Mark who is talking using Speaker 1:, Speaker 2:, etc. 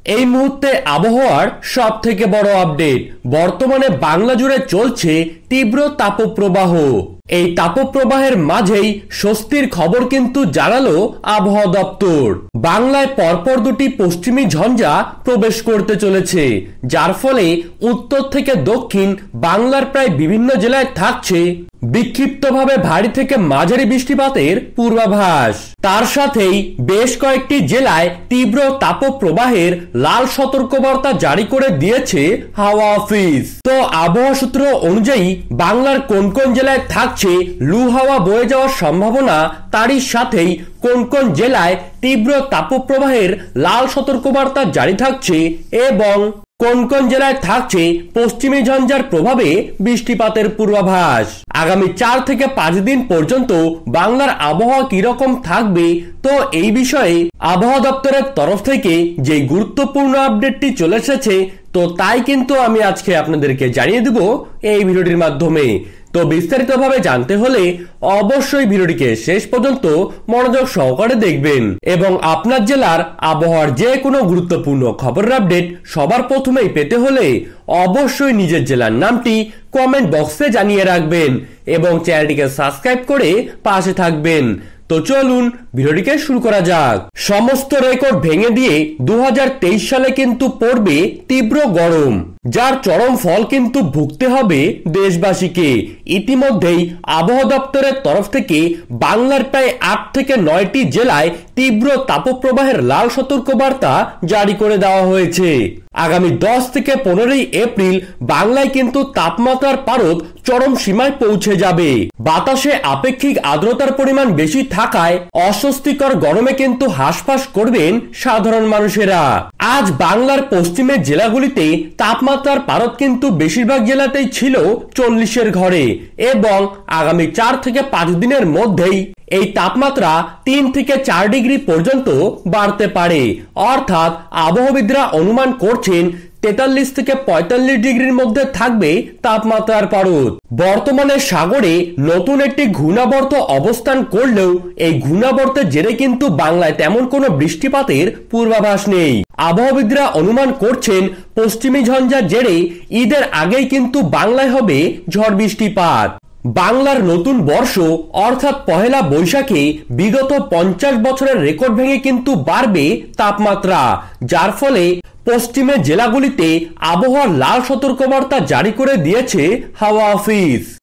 Speaker 1: এই মুহূর্তে আবহাওয়ার সবথেকে বড় আপডেট। বর্তমানে বাংলা জুড়ে চলছে তীব্র তাপপ্রবাহ। এই তাপপ্রবাহের মাঝেই স্বস্তির খবর কিন্তু জানালো আবহাওয়া দপ্তর। বাংলায় পরপর দুটি পশ্চিমী ঝঞ্ঝা প্রবেশ করতে চলেছে, যার ফলে উত্তর থেকে দক্ষিণ বাংলার প্রায় বিভিন্ন জেলায় থাকছে বিক্ষিপ্তভাবে ভারী থেকে মাঝারি বৃষ্টিপাতের পূর্বাভাস। তার সাথেই বেশ কয়েকটি জেলায় তীব্র তাপপ্রবাহের লাল সতর্কবার্তা জারি করে দিয়েছে হাওয়া অফিস। তো আবহাওয়া সূত্র অনুযায়ী বাংলার কোন কোন জেলায় থাকছে লু হাওয়া বয়ে যাওয়ার সম্ভাবনা, তারই সাথেই কোন কোন জেলায় তীব্র তাপপ্রবাহের লাল সতর্কবার্তা জারি থাকছে এবং কোন কোন জেলায় থাকছে পশ্চিমী ঝঞ্ঝার প্রভাবে বৃষ্টিপাতের পূর্বাভাস। আগামী 4 থেকে 5 দিন পর্যন্ত বাংলার আবহাওয়া কিরকম থাকবে, তো এই বিষয়ে আবহাওয়া দপ্তরের তরফ থেকে যে গুরুত্বপূর্ণ আপডেটটি চলে এসেছে, তো তাই কিন্তু আমি আজকে আপনাদেরকে জানিয়ে দেব এই ভিডিওটির মাধ্যমে। তো বিস্তারিতভাবে জানতে হলে অবশ্যই ভিডিওটিকে শেষ পর্যন্ত মনোযোগ সহকারে দেখবেন এবং আপনার জেলার আবহাওয়ার যে কোনো গুরুত্বপূর্ণ খবরের আপডেট সবার প্রথমেই পেতে হলে অবশ্যই নিজের জেলার নামটি কমেন্ট বক্সে জানিয়ে রাখবেন এবং চ্যানেলটিকে সাবস্ক্রাইব করে পাশে থাকবেন। তো চলুন ভিডিওটিকে শুরু করা যাক। সমস্ত রেকর্ড ভেঙে দিয়ে 2023 সালে কিন্তু পড়বে তীব্র গরম, যার চরম ফল কিন্তু ভুগতে হবে দেশবাসীকে। ইতিমধ্যেই আবহাওয়া দপ্তরের তরফ থেকে বাংলার প্রায় 8 থেকে 9টি জেলায় তীব্র তাপপ্রবাহের লাল সতর্কবার্তা জারি করে দেওয়া হয়েছে। আগামী 10 থেকে 15 এপ্রিল বাংলায় কিন্তু তাপমাত্রার পারদ চরম সীমায় পৌঁছে যাবে। বাতাসে আপেক্ষিক আর্দ্রতার পরিমাণ বেশি থাকায় অস্বস্তিকর গরমে কিন্তু হাঁসফাঁস করবেন সাধারণ মানুষেরা। আজ বাংলার পশ্চিমের জেলাগুলিতে তাপমাত্রার পারদ কিন্তু বেশিরভাগ জেলাতেই ছিল 40-এর ঘরে এবং আগামী 4 থেকে 5 দিনের মধ্যেই এই তাপমাত্রা 3 থেকে 4 ডিগ্রি পর্যন্ত বাড়তে পারে। অর্থাৎ আবহাওয়াবিদরা অনুমান করছেন 43 থেকে 45 ডিগ্রির মধ্যে থাকবে তাপমাত্রার পারদ। বর্তমানে সাগরে নতুন একটি ঘূর্ণাবর্ত অবস্থান করলেও এই ঘূর্ণাবর্তের জেরে কিন্তু বাংলায় তেমন কোনো বৃষ্টিপাতের পূর্বাভাস নেই। আবহাওয়াবিদরা অনুমান করছেন পশ্চিমী ঝঞ্ঝার জেরে ঈদের আগেই কিন্তু বাংলায় হবে ঝড় বৃষ্টিপাত। বাংলার নতুন বর্ষ অর্থাৎ পহেলা বৈশাখে বিগত 50 বছরের রেকর্ড ভেঙে কিন্তু বাড়বে তাপমাত্রা, যার ফলে পশ্চিমের জেলাগুলিতে আবহাওয়ার লাল সতর্কবার্তা জারি করে দিয়েছে হাওয়া অফিস।